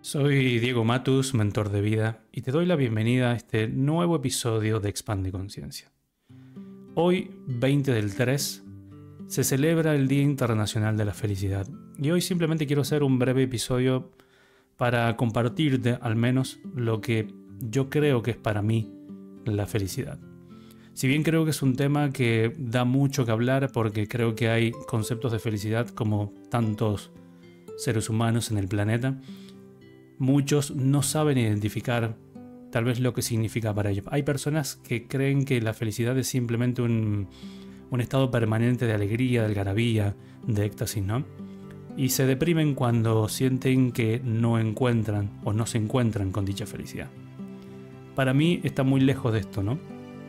Soy Diego Matus, mentor de vida, y te doy la bienvenida a este nuevo episodio de Expande Conciencia. Hoy, 20 del 3, se celebra el Día Internacional de la Felicidad, y hoy simplemente quiero hacer un breve episodio para compartirte al menos lo que yo creo que es para mí la felicidad. Si bien creo que es un tema que da mucho que hablar porque creo que hay conceptos de felicidad como tantos seres humanos en el planeta, muchos no saben identificar tal vez lo que significa para ellos. Hay personas que creen que la felicidad es simplemente un estado permanente de alegría, de algarabía, de éxtasis, ¿no? Y se deprimen cuando sienten que no encuentran o no se encuentran con dicha felicidad. Para mí está muy lejos de esto, ¿no?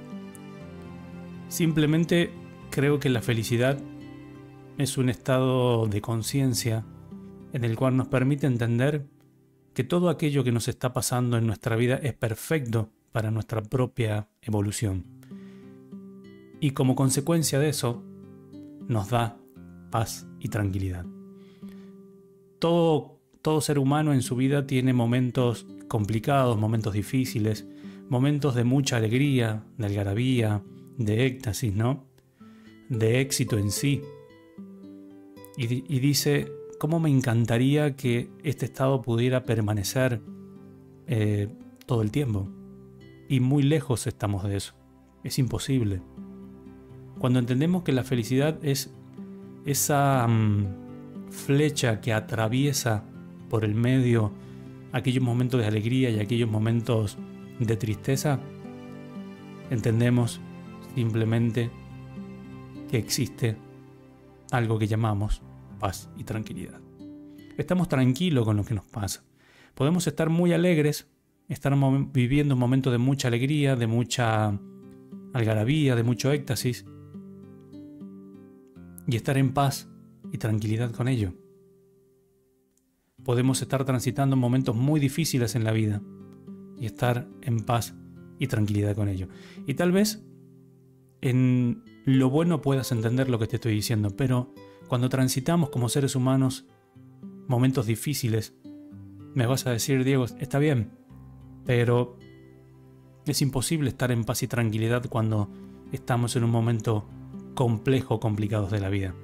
Simplemente creo que la felicidad es un estado de conciencia en el cual nos permite entender que todo aquello que nos está pasando en nuestra vida es perfecto para nuestra propia evolución. Y como consecuencia de eso, nos da paz y tranquilidad. Todo ser humano en su vida tiene momentos complicados, momentos difíciles, momentos de mucha alegría, de algarabía, de éxtasis, ¿no? De éxito en sí. Y dice: ¿cómo me encantaría que este estado pudiera permanecer todo el tiempo? Y muy lejos estamos de eso. Es imposible. Cuando entendemos que la felicidad es esa flecha que atraviesa por el medio aquellos momentos de alegría y aquellos momentos de tristeza, entendemos simplemente que existe algo que llamamos paz y tranquilidad. Estamos tranquilos con lo que nos pasa. Podemos estar muy alegres, estar viviendo un momento de mucha alegría, de mucha algarabía, de mucho éxtasis, y estar en paz y tranquilidad con ello. Podemos estar transitando momentos muy difíciles en la vida y estar en paz y tranquilidad con ello. Y tal vez en lo bueno puedas entender lo que te estoy diciendo, pero cuando transitamos como seres humanos momentos difíciles, me vas a decir: Diego, está bien, pero es imposible estar en paz y tranquilidad cuando estamos en un momento complejo, complicado de la vida.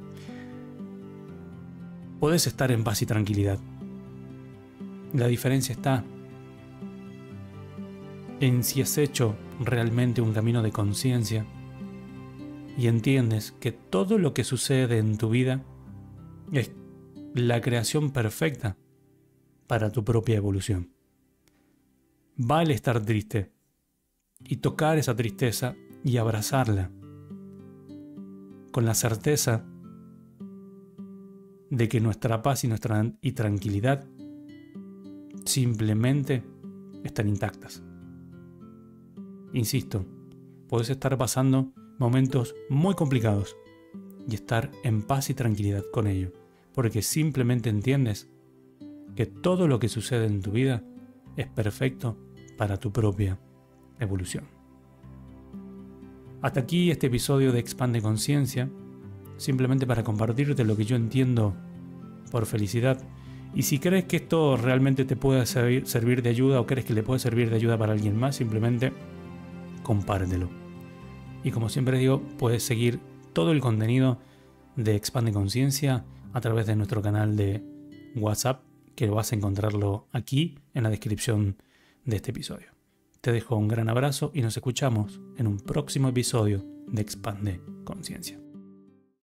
Podés estar en paz y tranquilidad. La diferencia está en si has hecho realmente un camino de conciencia y entiendes que todo lo que sucede en tu vida es la creación perfecta para tu propia evolución. Vale estar triste y tocar esa tristeza y abrazarla con la certeza de que nuestra paz y tranquilidad simplemente están intactas. Insisto, puedes estar pasando momentos muy complicados y estar en paz y tranquilidad con ello, porque simplemente entiendes que todo lo que sucede en tu vida es perfecto para tu propia evolución. Hasta aquí este episodio de Expande Conciencia, simplemente para compartirte lo que yo entiendo por felicidad. Y si crees que esto realmente te puede servir de ayuda, o crees que le puede servir de ayuda para alguien más, simplemente compártelo. Y como siempre digo, puedes seguir todo el contenido de Expande Conciencia a través de nuestro canal de WhatsApp, que vas a encontrarlo aquí en la descripción de este episodio. Te dejo un gran abrazo y nos escuchamos en un próximo episodio de Expande Conciencia.